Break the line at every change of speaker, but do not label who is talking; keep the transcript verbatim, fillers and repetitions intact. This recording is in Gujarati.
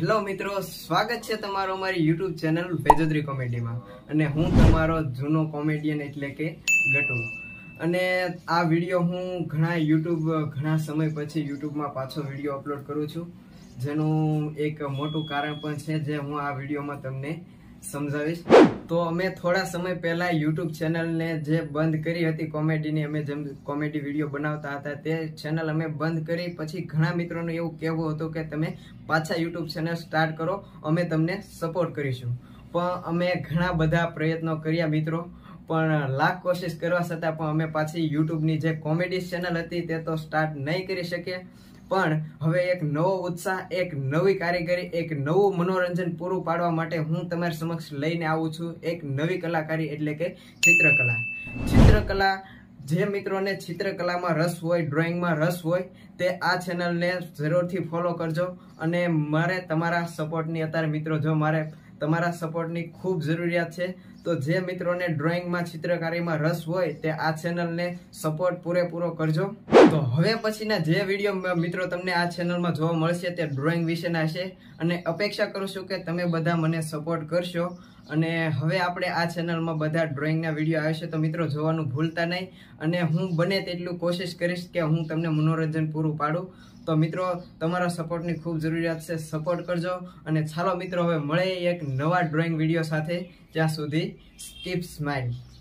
હેલો મિત્રો, સ્વાગત છે તમારો અમારી યુટ્યુબ ચેનલ વેજોદરી કોમેડીમાં અને હું તમારો જૂનો કોમેડિયન એટલે કે ગટુ। અને આ વિડીયો હું ઘણા યુટ્યુબ ઘણા સમય પછી યુટ્યુબમાં પાછો વિડીયો અપલોડ કરું છું, જેનું એક મોટું કારણ પણ છે જે હું આ વિડીયોમાં તમને સમજાવીશ। તો અમે થોડા સમય પહેલા યુટ્યુબ ચેનલને જે બંધ કરી હતી કોમેડીની, અમે જેમ કોમેડી વિડીયો બનાવતા હતા તે ચેનલ અમે બંધ કરી પછી ઘણા મિત્રોને એવું કહેવું હતું કે તમે પાછા યુટ્યુબ ચેનલ સ્ટાર્ટ કરો, અમે તમને સપોર્ટ કરીશું। પણ અમે ઘણા બધા પ્રયત્નો કર્યા મિત્રો, પણ લાખ કોશિશ કરવા છતાં પણ અમે પાછી યુટ્યુબની જે કોમેડી ચેનલ હતી તે તો સ્ટાર્ટ નહીં કરી શકીએ। પણ હવે એક નવો ઉત્સાહ, એક નવી કારીગરી, એક નવું મનોરંજન પૂરું પાડવા માટે હું તમારી સમક્ષ લઈને આવું છું એક નવી કલાકારી એટલે કે ચિત્રકલા। ચિત્રકલા જે મિત્રોને ચિત્રકલામાં રસ હોય, ડ્રોઈંગમાં રસ હોય, તે આ ચેનલને જરૂરથી ફોલો કરજો। અને મારે તમારા સપોર્ટની અત્યારે મિત્રો જો મારે તમારા સપોર્ટની ખૂબ જરૂરિયાત છે, તો જે મિત્રોને ડ્રોઈંગમાં ચિત્રકારીમાં રસ હોય તે આ ચેનલને સપોર્ટ પૂરેપૂરો કરજો। તો હવે પછીના જે વિડીયો મિત્રો તમને આ ચેનલમાં જોવા મળશે તે ડ્રોઈંગ વિશેના છે અને અપેક્ષા કરું છું કે તમે બધા મને સપોર્ટ કરશો। અને હવે આપણે આ ચેનલમાં બધા ડ્રોઈંગના વિડીયો આવે છે, તો મિત્રો જોવાનું ભૂલતા નહીં અને હું બને તેટલું કોશિશ કરીશ કે હું તમને મનોરંજન પૂરું પાડું। તો મિત્રો તમારા સપોર્ટની ખૂબ જરૂરિયાત છે, સપોર્ટ કરજો। અને ચાલો મિત્રો હવે મળે એક નવા ડ્રોઈંગ વિડીયો સાથે, ત્યાં સુધી કીપ સ્માઇલ।